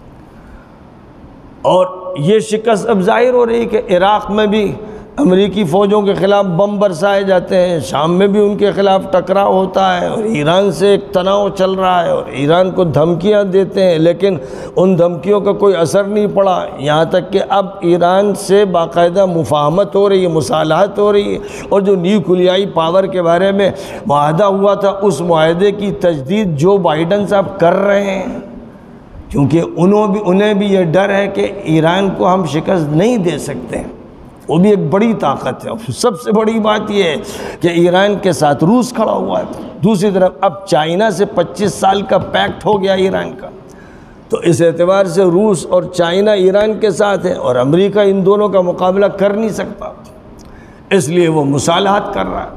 اور یہ شکست اب ظاہر ہو رہی کہ عراق میں بھی امریکی فوجوں کے خلاف بم برسائے جاتے ہیں، شام میں بھی ان کے خلاف ٹکراؤ ہوتا ہے، اور ایران سے ایک تناؤ چل رہا ہے، اور ایران کو دھمکیاں دیتے ہیں، لیکن ان دھمکیوں کا کوئی اثر نہیں پڑا، یہاں تک کہ اب ایران سے باقاعدہ مفاہمت ہو رہی ہے، مصالحت ہو رہی ہے، اور جو نیوکلیائی پاور کے بارے میں معاہدہ ہوا تھا اس معاہدے کی تجدید جو بائیڈن صاحب کر رہے ہیں، کیونکہ انہیں بھی یہ ڈر ہے کہ ایران کو ہم شکست نہیں دے سکتے، وہ بھی ایک بڑی طاقت ہے۔ سب سے بڑی بات یہ ہے کہ ایران کے ساتھ روس کھڑا ہوا ہے، دوسری طرف اب چائنا سے 25 سال کا پیکٹ ہو گیا ایران کا، تو اس اعتبار سے روس اور چائنا ایران کے ساتھ ہے، اور امریکہ ان دونوں کا مقابلہ کر نہیں سکتا، اس لیے وہ مصالحت کر رہا ہے۔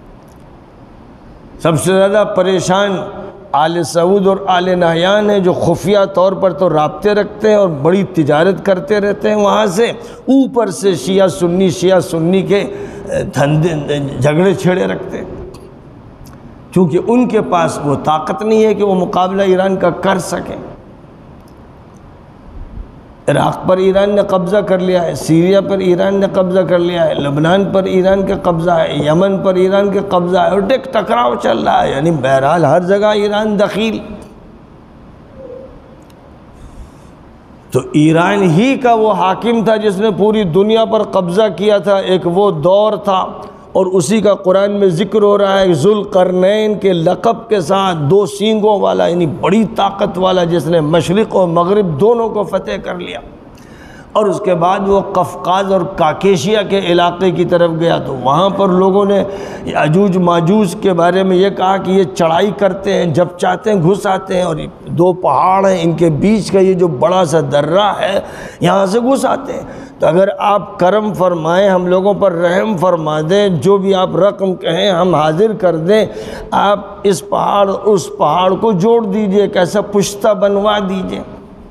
سب سے زیادہ پریشان آل سعود اور آل نہیان ہیں، جو خفیہ طور پر تو رابطے رکھتے ہیں اور بڑی تجارت کرتے رہتے ہیں وہاں سے، اوپر سے شیعہ سنی کے جھگڑے چھیڑے رکھتے ہیں، کیونکہ ان کے پاس وہ طاقت نہیں ہے کہ وہ مقابلہ ایران کا کر سکیں۔ عراق پر ایران نے قبضہ کر لیا ہے، سیریا پر ایران نے قبضہ کر لیا ہے، لبنان پر ایران کا قبضہ ہے، یمن پر ایران کا قبضہ ہے، اور ایک ٹکراؤ چل رہا ہے، یعنی بہرحال ہر جگہ ایران دخیل۔ تو ایران ہی کا وہ حاکم تھا جس نے پوری دنیا پر قبضہ کیا تھا، ایک وہ دور تھا، اور اسی کا قرآن میں ذکر ہو رہا ہے ذوالقرنین کے لقب کے ساتھ، 2 سینگوں والا، یعنی بڑی طاقت والا، جس نے مشرق و مغرب دونوں کو فتح کر لیا۔ اور اس کے بعد وہ قفقاز اور کاکیشیا کے علاقے کی طرف گیا، تو وہاں پر لوگوں نے یاجوج ماجوج کے بارے میں یہ کہا کہ یہ چڑھائی کرتے ہیں، جب چاہتے ہیں گھس آتے ہیں، اور 2 پہاڑ ہیں، ان کے بیچ کا یہ جو بڑا سا درہ ہے، یہاں سے گھس آتے ہیں۔ تو اگر آپ کرم فرمائیں، ہم لوگوں پر رحم فرما دیں، جو بھی آپ رقم کہیں ہم حاضر کر دیں، آپ اس پہاڑ اس پہاڑ کو جوڑ دیجئے، کیسا پشتہ بنوا دیجئے۔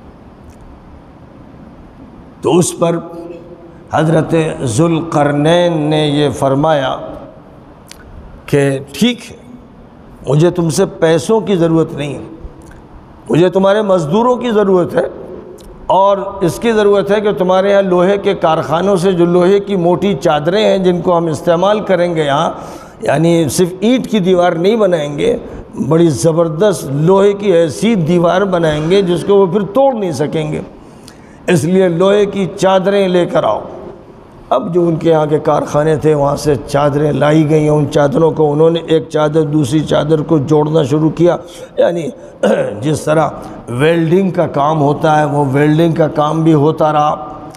تو اس پر حضرت ذوالقرنین نے یہ فرمایا کہ ٹھیک ہے، مجھے تم سے پیسوں کی ضرورت نہیں ہے، مجھے تمہارے مزدوروں کی ضرورت ہے، اور اس کی ضرورت ہے کہ تمہارے یہاں لوہے کے کارخانوں سے جو لوہے کی موٹی چادریں ہیں جن کو ہم استعمال کریں گے یہاں، یعنی صرف اینٹ کی دیوار نہیں بنائیں گے، بڑی زبردست لوہے کی ایسی دیوار بنائیں گے جس کو وہ پھر توڑ نہیں سکیں گے، اس لیے لوہے کی چادریں لے کر آؤ۔ اب جو ان کے یہاں کے کارخانے تھے وہاں سے چادریں لائی گئیں، ان چادروں کو انہوں نے ایک چادر دوسری چادر کو جوڑنا شروع کیا، یعنی جس طرح ویلڈنگ کا کام ہوتا ہے وہ ویلڈنگ کا کام بھی ہوتا رہا،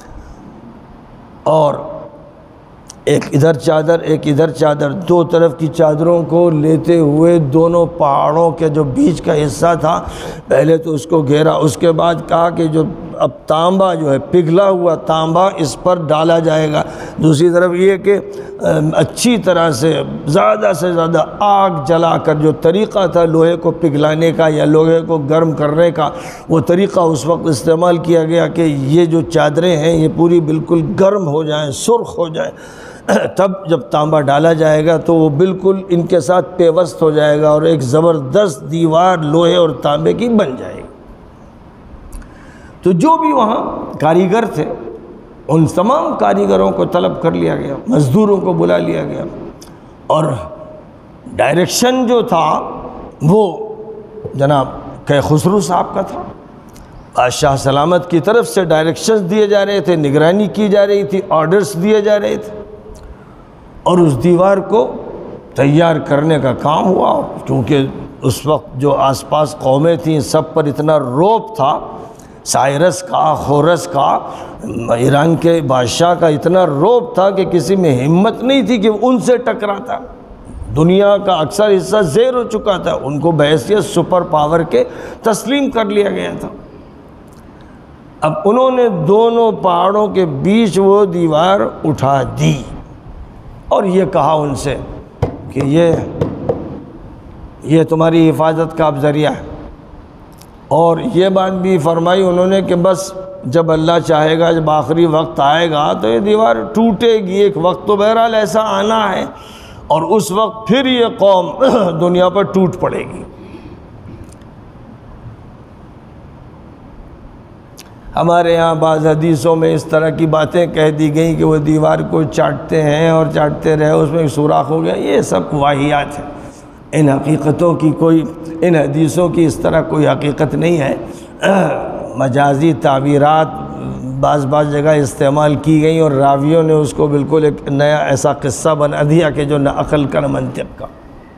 اور ایک ادھر چادر ایک ادھر چادر، 2 طرف کی چادروں کو لیتے ہوئے دونوں پہاڑوں کے جو بیچ کا حصہ تھا پہلے تو اس کو گھیرا، اس کے بعد کہا کہ جو اب تانبا جو ہے پگھلا ہوا تانبا اس پر ڈالا جائے گا، دوسری طرف یہ کہ اچھی طرح سے زیادہ آگ جلا کر، جو طریقہ تھا لوہے کو پگھلانے کا یا لوہے کو گرم کرنے کا، وہ طریقہ اس وقت استعمال کیا گیا کہ یہ جو چادریں ہیں یہ پوری بالکل گرم ہو جائیں، سرخ ہو جائیں، تب جب تانبا ڈالا جائے گا تو وہ بالکل ان کے ساتھ پیوست ہو جائے گا اور ایک زبردست دیوار لوہے اور تانبے کی بن جائے گی۔ تو جو بھی وہاں کاریگر تھے ان تمام کاریگروں کو طلب کر لیا گیا، مزدوروں کو بلا لیا گیا، اور ڈائریکشن جو تھا وہ جناب کیخسرو صاحب کا تھا۔ بادشاہ سلامت کی طرف سے ڈائریکشنز دیے جا رہے تھے، نگرانی کی جا رہی تھی، آرڈرز دیے جا رہے تھے، اور اس دیوار کو تیار کرنے کا کام ہوا۔ کیونکہ اس وقت جو آس پاس قومیں تھیں سب پر اتنا روب تھا، سائرس کا، خورس کا، ایران کے بادشاہ کا اتنا روب تھا کہ کسی میں ہمت نہیں تھی کہ ان سے ٹکراتا۔ دنیا کا اکثر حصہ زیر ہو چکا تھا، ان کو بحیثیت سپر پاور کے تسلیم کر لیا گیا تھا۔ اب انہوں نے دونوں پہاڑوں کے بیچ وہ دیوار اٹھا دی اور یہ کہا ان سے کہ یہ تمہاری حفاظت کا اب ذریعہ ہے، اور یہ بات بھی فرمائی انہوں نے کہ بس جب اللہ چاہے گا، جب آخری وقت آئے گا تو یہ دیوار ٹوٹے گی، ایک وقت تو بہرحال ایسا آنا ہے، اور اس وقت پھر یہ قوم دنیا پر ٹوٹ پڑے گی۔ ہمارے ہاں بعض حدیثوں میں اس طرح کی باتیں کہہ دی گئیں کہ وہ دیوار کو چاٹتے ہیں اور چاٹتے رہے، اس میں سوراخ ہو گیا، یہ سب واہیات ہے، ان حقیقتوں کی ان حدیثوں کی اس طرح کوئی حقیقت نہیں ہے، مجازی تعبیرات بعض جگہ استعمال کی گئیں اور راویوں نے اس کو بالکل ایک نیا ایسا قصہ بنا دیا کہ جو نہ عقل کا نہ منطق کا۔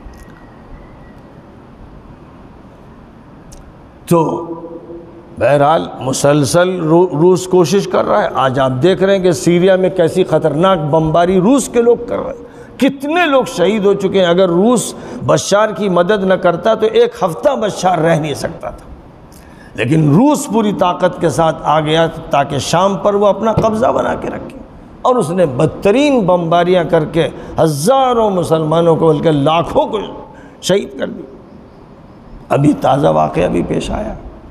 تو بہرحال مسلسل روس کوشش کر رہا ہے۔ آج آپ دیکھ رہے ہیں کہ سیریا میں کیسی خطرناک بمباری روس کے لوگ کر رہے ہیں، کتنے لوگ شہید ہو چکے ہیں۔ اگر روس بشار کی مدد نہ کرتا تو 1 ہفتہ بشار رہ نہیں سکتا تھا، لیکن روس پوری طاقت کے ساتھ آ گیا تاکہ شام پر وہ اپنا قبضہ بنا کے رکھے، اور اس نے بدترین بمباریاں کر کے ہزاروں مسلمانوں کو بلکہ لاکھوں کو شہید کر دی۔ ابھی تازہ واقعہ بھی پیش آیا،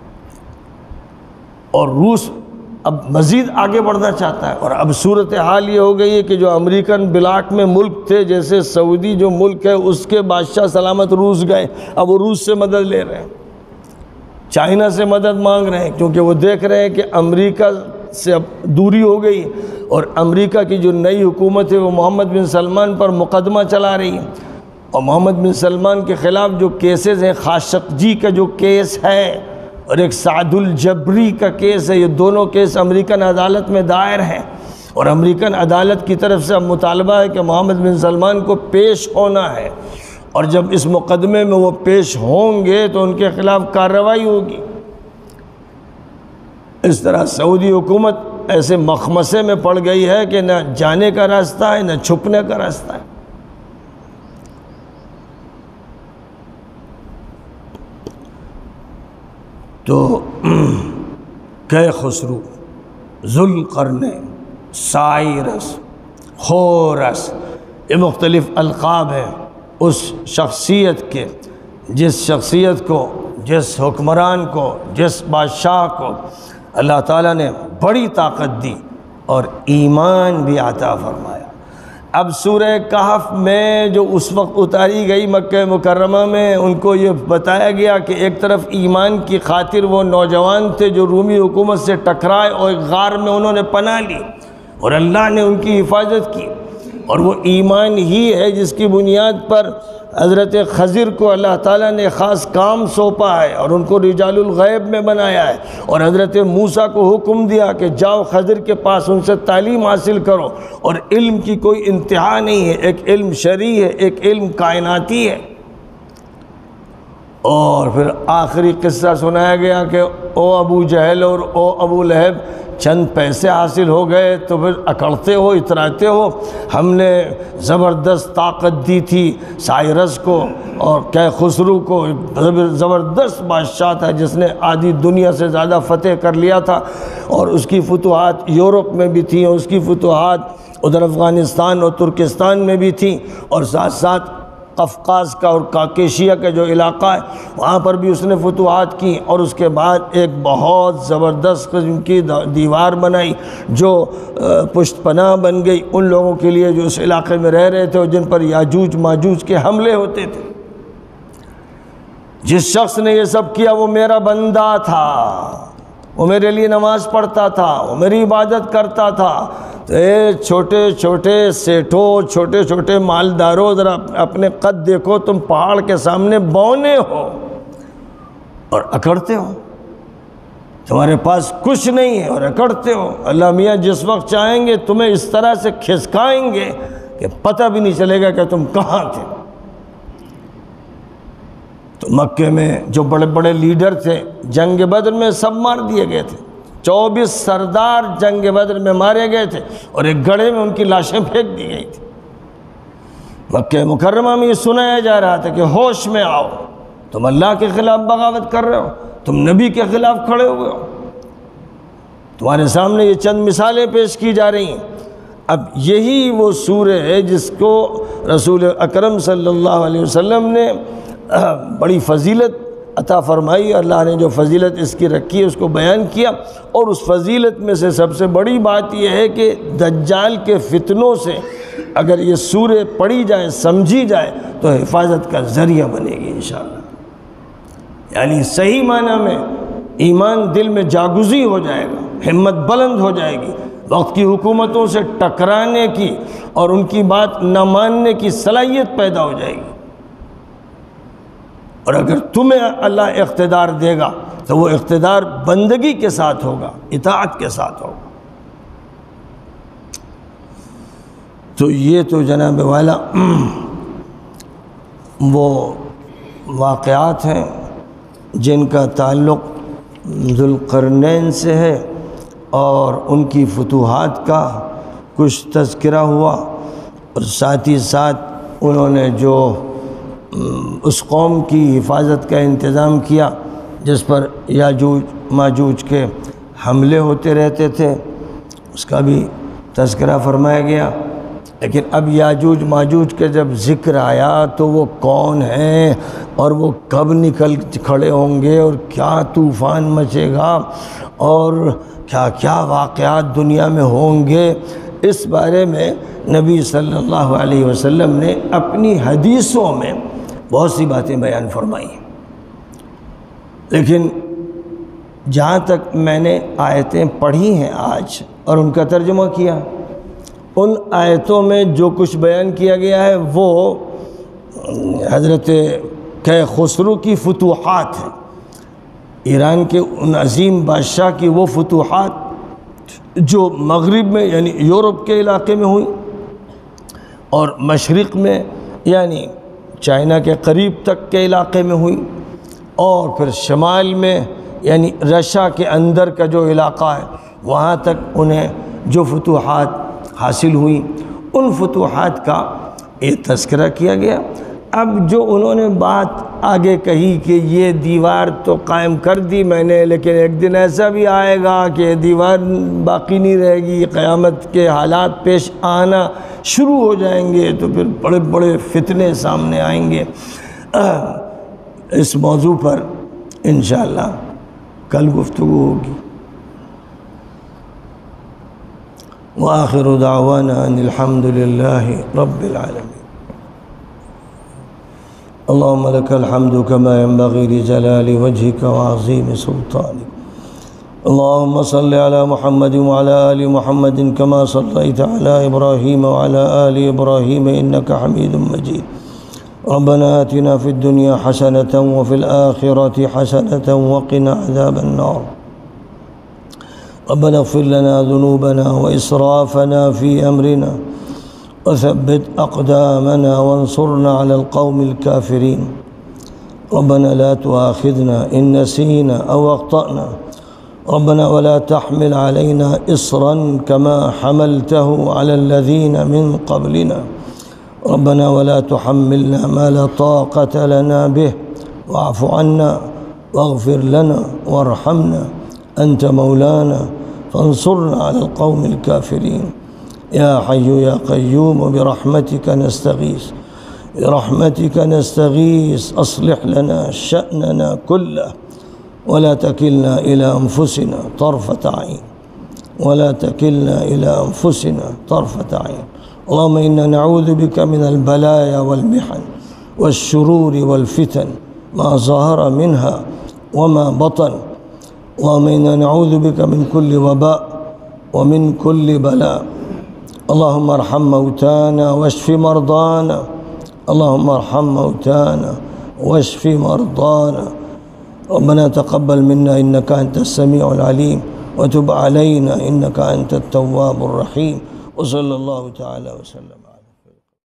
اور روس اب مزید آگے بڑھنا چاہتا ہے، اور اب صورتحال یہ ہو گئی ہے کہ جو امریکن بلاک میں ملک تھے، جیسے سعودی جو ملک ہے اس کے بادشاہ سلامت روس گئے، اب وہ روس سے مدد لے رہے ہیں، چائنا سے مدد مانگ رہے ہیں، کیونکہ وہ دیکھ رہے ہیں کہ امریکہ سے اب دوری ہو گئی، اور امریکہ کی جو نئی حکومت ہے وہ محمد بن سلمان پر مقدمہ چلا رہی ہے، اور محمد بن سلمان کے خلاف جو کیسز ہیں، خاشقجی کا جو کیس ہے اور ایک سعد الجبری کا کیس ہے، یہ دونوں کیس امریکن عدالت میں دائر ہیں، اور امریکن عدالت کی طرف سے اب مطالبہ ہے کہ محمد بن سلمان کو پیش ہونا ہے، اور جب اس مقدمے میں وہ پیش ہوں گے تو ان کے خلاف کارروائی ہوگی۔ اس طرح سعودی حکومت ایسے مخمصے میں پڑ گئی ہے کہ نہ جانے کا راستہ ہے نہ چھپنے کا راستہ ہے۔ تو کیخسرو، ذوالقرنین، سائرس، خورس، یہ مختلف القاب ہیں اس شخصیت کے، جس شخصیت کو، جس حکمران کو، جس بادشاہ کو اللہ تعالیٰ نے بڑی طاقت دی اور ایمان بھی عطا فرمایا۔ اب سورہ کہف میں جو اس وقت اتاری گئی مکہ مکرمہ میں، ان کو یہ بتایا گیا کہ ایک طرف ایمان کی خاطر وہ نوجوان تھے جو رومی حکومت سے ٹکرائے اور ایک غار میں انہوں نے پناہ لی اور اللہ نے ان کی حفاظت کی، اور وہ ایمان ہی ہے جس کی بنیاد پر حضرت خضر کو اللہ تعالیٰ نے خاص کام سونپا ہے اور ان کو رجال الغیب میں بنایا ہے، اور حضرت موسیٰ کو حکم دیا کہ جاؤ خضر کے پاس ان سے تعلیم حاصل کرو، اور علم کی کوئی انتہا نہیں ہے، ایک علم شرعی ہے، ایک علم کائناتی ہے۔ اور پھر آخری قصہ سنایا گیا کہ او ابو جہل اور او ابو لہب، چند پیسے حاصل ہو گئے تو پھر اکڑتے ہو، اتراتے ہو، ہم نے زبردست طاقت دی تھی سائرس کو اور کیخسرو کو، زبردست بادشاہ تھا جس نے آدھی دنیا سے زیادہ فتح کر لیا تھا، اور اس کی فتوحات یورپ میں بھی تھیں، اس کی فتوحات ادھر افغانستان اور ترکستان میں بھی تھیں، اور ساتھ ساتھ قفقاز کا اور کاکیشیا کا جو علاقہ ہے وہاں پر بھی اس نے فتوحات کی، اور اس کے بعد ایک بہت زبردست قسم کی دیوار بنائی جو پشت پناہ بن گئی ان لوگوں کے لیے جو اس علاقے میں رہ رہے تھے اور جن پر یاجوج ماجوج کے حملے ہوتے تھے۔ جس شخص نے یہ سب کیا وہ میرا بندہ تھا، وہ میرے لیے نماز پڑھتا تھا، وہ میری عبادت کرتا تھا۔ تو اے چھوٹے چھوٹے سیٹھوں، چھوٹے چھوٹے مالداروں، ذرا اپنے قد دیکھو، تم پہاڑ کے سامنے بونے ہو اور اکڑتے ہو، تمہارے پاس کچھ نہیں ہے اور اکڑتے ہو۔ اللہ میاں جس وقت چاہیں گے تمہیں اس طرح سے کھسکائیں گے کہ پتہ بھی نہیں چلے گا کہ تم کہاں تھے۔ تو مکے میں جو بڑے بڑے لیڈر تھے جنگ بدر میں سب مار دیے گئے تھے، 24 سردار جنگ بدر میں مارے گئے تھے اور ایک گڑھے میں ان کی لاشیں پھینک دی گئی تھی۔ مکہ مکرمہ میں یہ سنایا جا رہا تھا کہ ہوش میں آؤ، تم اللہ کے خلاف بغاوت کر رہے ہو، تم نبی کے خلاف کھڑے ہوئے ہو۔ تمہارے سامنے یہ چند مثالیں پیش کی جا رہی ہیں۔ اب یہی وہ سورہ ہے جس کو رسول اکرم صلی اللہ علیہ وسلم نے بڑی فضیلت عطا فرمائی، اللہ نے جو فضیلت اس کی رکھی ہے اس کو بیان کیا، اور اس فضیلت میں سے سب سے بڑی بات یہ ہے کہ دجال کے فتنوں سے اگر یہ سورہ پڑھی جائے، سمجھی جائے تو حفاظت کا ذریعہ بنے گی انشاءاللہ۔ یعنی صحیح معنی میں ایمان دل میں جاگزی ہو جائے گا، ہمت بلند ہو جائے گی، وقت کی حکومتوں سے ٹکرانے کی اور ان کی بات نہ ماننے کی صلاحیت پیدا ہو جائے گی۔ اور اگر تمہیں اللہ اقتدار دے گا تو وہ اقتدار بندگی کے ساتھ ہوگا، اطاعت کے ساتھ ہوگا۔ تو یہ تو جناب والا وہ واقعات ہیں جن کا تعلق ذوالقرنین سے ہے، اور ان کی فتوحات کا کچھ تذکرہ ہوا، اور ساتھ ہی ساتھ انہوں نے جو اس قوم کی حفاظت کا انتظام کیا جس پر یاجوج ماجوج کے حملے ہوتے رہتے تھے، اس کا بھی تذکرہ فرمایا گیا۔ لیکن اب یاجوج ماجوج کے جب ذکر آیا تو وہ کون ہیں اور وہ کب نکل کھڑے ہوں گے اور کیا طوفان مچے گا اور کیا کیا واقعات دنیا میں ہوں گے، اس بارے میں نبی صلی اللہ علیہ وسلم نے اپنی حدیثوں میں بہت سی باتیں بیان فرمائی۔ لیکن جہاں تک میں نے آیتیں پڑھی ہیں آج اور ان کا ترجمہ کیا، ان آیتوں میں جو کچھ بیان کیا گیا ہے وہ حضرت کیخسرو کی فتوحات ہیں، ایران کے ان عظیم بادشاہ کی وہ فتوحات جو مغرب میں یعنی یورپ کے علاقے میں ہوئی، اور مشرق میں یعنی چائنا کے قریب تک کے علاقے میں ہوئی، اور پھر شمال میں یعنی رشیا کے اندر کا جو علاقہ ہے وہاں تک انہیں جو فتوحات حاصل ہوئیں، ان فتوحات کا یہ تذکرہ کیا گیا۔ اب جو انہوں نے بات آگے کہی کہ یہ دیوار تو قائم کر دی میں نے، لیکن ایک دن ایسا بھی آئے گا کہ یہ دیوار باقی نہیں رہے گی، قیامت کے حالات پیش آنا شروع ہو جائیں گے، تو پھر بڑے بڑے فتنے سامنے آئیں گے۔ اس موضوع پر انشاءاللہ کل گفتگو ہوگی۔ وآخر دعوانا ان الحمد للہ رب العالمین۔ اللهم لك الحمد كما ينبغي لجلال وجهك وعظيم سلطانك۔ اللهم صل على محمد وعلى آل محمد كما صليت على إبراهيم وعلى آل إبراهيم إنك حميد مجيد۔ ربنا آتنا في الدنيا حسنة وفي الآخرة حسنة وقنا عذاب النار۔ ربنا اغفر لنا ذنوبنا وإسرافنا في أمرنا وثبت أقدامنا وانصرنا على القوم الكافرين۔ ربنا لا تؤاخذنا إن نسينا أو أخطأنا، ربنا ولا تحمل علينا إصرا كما حملته على الذين من قبلنا، ربنا ولا تحملنا ما لا طاقة لنا به، واعف عنا واغفر لنا وارحمنا أنت مولانا فانصرنا على القوم الكافرين۔ يا حي يا قيوم برحمتك نستغيث، برحمتك نستغيث، أصلح لنا شأننا كله ولا تكلنا إلى أنفسنا طرفة عين، ولا تكلنا إلى أنفسنا طرفة عين۔ اللهم إنا نعوذ بك من البلايا والمحن والشرور والفتن ما ظهر منها وما بطن۔ اللهم إنا نعوذ بك من كل وباء ومن كل بلاء۔ اللهم ارحم موتانا واشف مرضانا، اللهم ارحم موتانا واشف مرضانا۔ ربنا تقبل منا إنك أنت السميع العليم وتب علينا إنك أنت التواب الرحيم، وصلى الله تعالى وسلم